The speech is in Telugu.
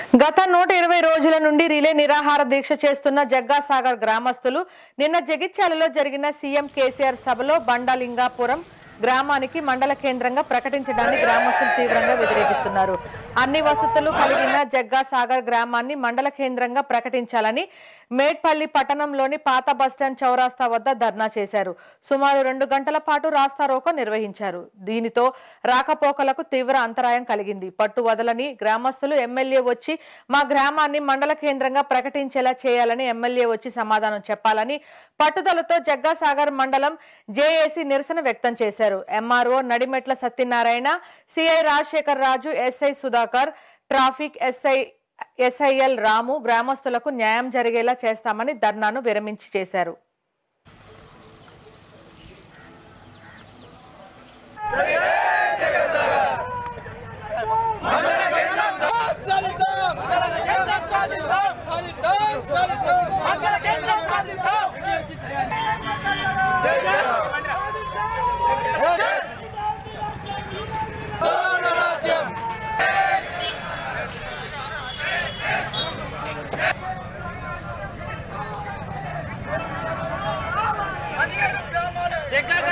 గత 120 రోజుల నుండి రిలే నిరాహార దీక్ష చేస్తున్న జగ్గాసాగర్ గ్రామస్తులు నిన్న జగిత్యాలలో జరిగిన సీఎం కేసీఆర్ సభలో బండాలింగాపురం గ్రామానికి మండల కేంద్రంగా ప్రకటించడాన్ని గ్రామస్తులు తీవ్రంగా వ్యతిరేకిస్తున్నారు. అన్ని వసతులు కలిగిన జగ్గాసాగర్ గ్రామాన్ని మండల కేంద్రంగా ప్రకటించాలని మేడ్పల్లి పట్టణంలోని పాత బస్టాండ్ చౌరాస్తా వద్ద ధర్నా చేశారు. సుమారు 2 గంటల పాటు రాస్తారోకో నిర్వహించారు. దీనితో రాకపోకలకు తీవ్ర అంతరాయం కలిగింది. పట్టు వదలని గ్రామస్తులు ఎమ్మెల్యే వచ్చి మా గ్రామాన్ని మండల కేంద్రంగా ప్రకటించేలా చేయాలని ఎమ్మెల్యే వచ్చి సమాధానం చెప్పాలని పట్టుదలతో జగ్గాసాగర్ మండలం జేఏసీ నిరసన వ్యక్తం చేశారు. MRO Nadimetla Satyanarayana, CI Rajasekhar Raju, SI Sudhakar, traffic ఎస్ఐఎల్ రాము గ్రామస్తులకు న్యాయం జరిగేలా చేస్తామని ధర్నాను విరమించి చేశారు. జగ్గా